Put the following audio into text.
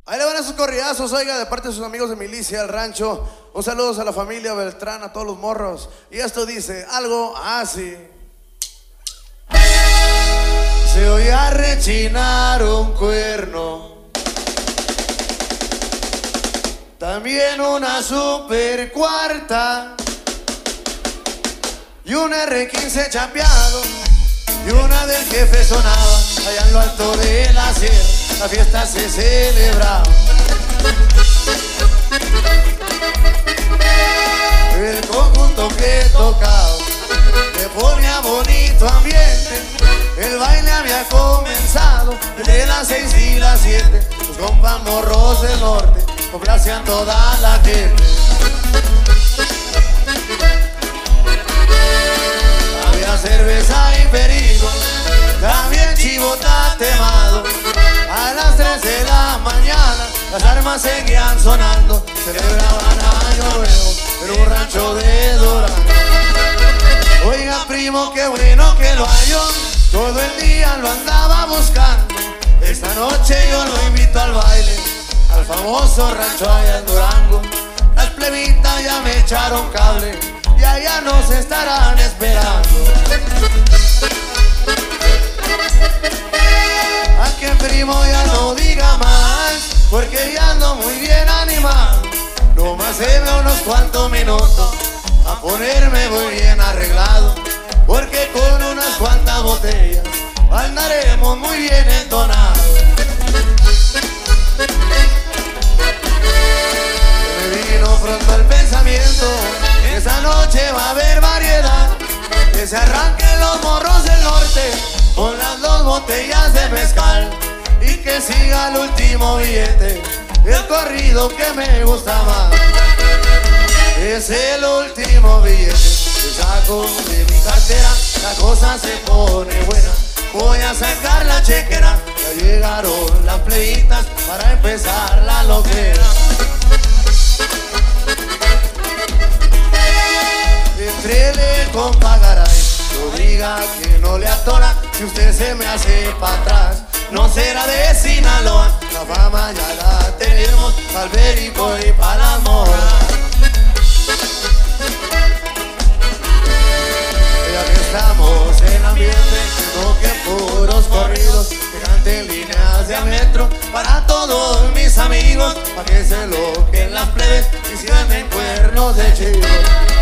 Ahí le van esos corridazos, oiga, de parte de sus amigos de Milicia, el rancho. Un saludo a la familia Beltrán, a todos los morros. Y esto dice algo así. Se oía rechinar un cuerno, también una super cuarta y un R15 chapeado y una del jefe sonaba allá en lo alto de la sierra. La fiesta se celebraba. El conjunto que tocaba le ponía bonito ambiente. El baile había comenzado desde las 6 y las 7. Los compas morros del norte complacían toda la gente. Había cerveza y perico, también chivo tatemado. A las 3 de la mañana las armas seguían sonando. Celebraban Año Nuevo en un rancho de Durango. Oiga primo, qué bueno que lo halló, todo el día lo andaba buscando. Esta noche yo lo invito al baile, al famoso rancho allá en Durango. Las plebitas ya me echaron cable y allá nos estarán esperando. A que primo ya no diga más, porque ya ando muy bien animado. Nomás se ve unos cuantos minutos a ponerme muy bien arreglado, porque con unas cuantas botellas andaremos muy bien entonados. Me vino pronto el pensamiento, esa noche va a haber variedad, que se arranquen los morros del norte con las 2 botellas de mezcal y que siga el último billete, el corrido que me gusta más. Es el último billete que saco de mi cartera, la cosa se pone buena. Voy a sacar la chequera, ya llegaron las plebitas para empezar la loquera. Entrele compa Garay, no diga que no le atora, si usted se me hace para atrás, no será de Sinaloa. La fama ya la tenemos, pa'l perico y pa' las morras. Ya que estamos en ambiente, que toquen puros corridos, que canten líneas de metro para todos mis amigos, pa' que se loquen las plebes y sigan en cuernos de chivo.